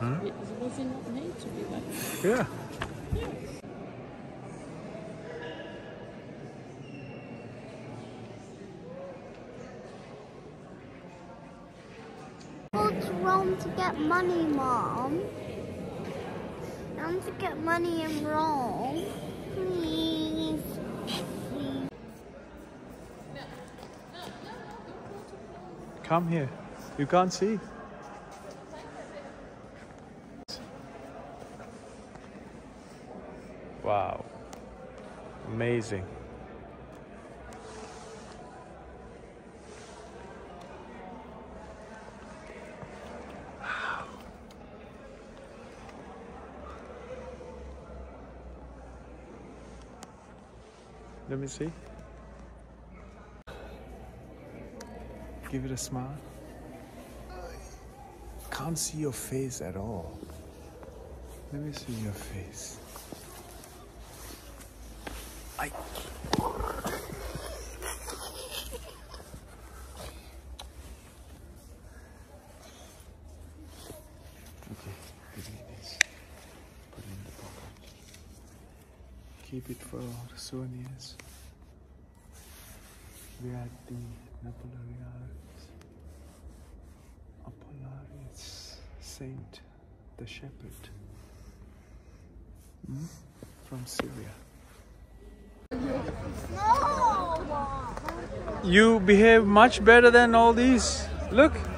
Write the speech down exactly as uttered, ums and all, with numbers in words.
Huh? It was it not made to be like that? Yeah. Go to Rome to get money, Mom. I want to get money in Rome. Please. Please. Come here. You can't see. Wow. Amazing. Wow. Let me see. Give it a smile. Can't see your face at all. Let me see your face. I. Okay, give me this. Put it in the pocket. Keep it for the souvenirs. We are at the Napoleonians. Apollarius, Saint, the Shepherd, hmm? From Syria. No! You behave much better than all these. Look.